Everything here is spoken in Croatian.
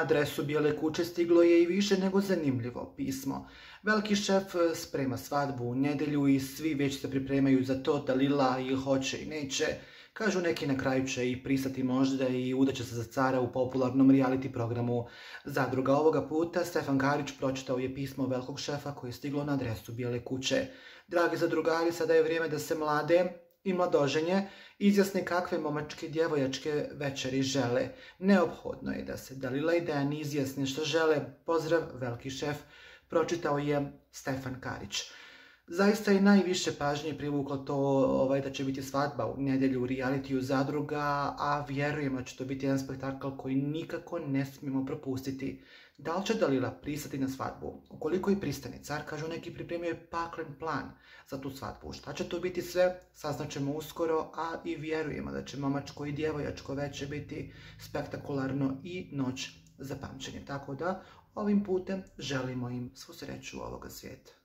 Na adresu Bijele kuće stiglo je i više nego zanimljivo pismo. Veliki šef sprema svadbu u nedjelju i svi već se pripremaju za to da Lila ili hoće i neće. Kažu neki na kraju će i pristati možda i udaće se za cara u popularnom reality programu Zadruga. Ovoga puta Stefan Karić pročitao je pismo velikog šefa koje je stiglo na adresu Bijele kuće. Dragi zadrugari, sada je vrijeme da se mlade i mladoženje izjasne kakve momačke i djevojačke večeri žele. Neophodno je da se Dalila i Dejan izjasne što žele. Pozdrav, veliki šef, pročitao je Stefan Karić. Zaista je najviše pažnje privuklo to da će biti svadba u nedjelju u realitiju Zadruga, a vjerujemo da će to biti jedan spektakl koji nikako ne smijemo propustiti. Da li će Dalila pristati na svadbu? Ukoliko i pristane, car, kažu neki, pripremio je paklen plan za tu svadbu. Šta će to biti sve, saznaćemo uskoro, a i vjerujemo da će momačko i djevojačko veče biti spektakularno i noć za pamćenje. Tako da ovim putem želimo im svu sreću ovoga svijeta.